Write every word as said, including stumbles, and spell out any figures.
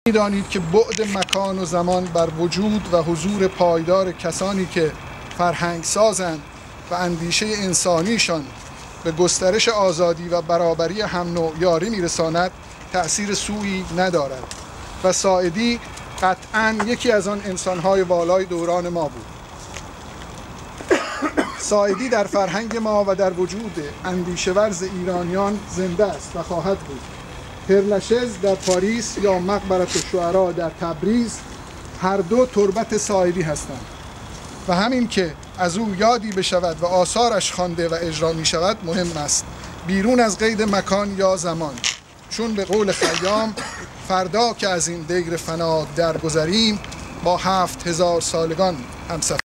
می‌دانید که بعد مکان و زمان بر وجود و حضور پایدار کسانی که فرهنگ سازند و اندیشه انسانیشان به گسترش آزادی و برابری هم نوع یاری می‌رساند تأثیر سوئی ندارد و ساعدی قطعاً یکی از آن انسان‌های والای دوران ما بود. ساعدی در فرهنگ ما و در وجود اندیشه ورز ایرانیان زنده است و خواهد بود. پرلشز در پاریس یا مقبرة الشعراء در تبریز هر دو تربت ساعدی هستند و همین که از او یادی بشود و آثارش خوانده و اجرا می شود مهم است، بیرون از قید مکان یا زمان، چون به قول خیام فردا که از این دیر فنا درگذریم با هفت هزار سالگان همسفر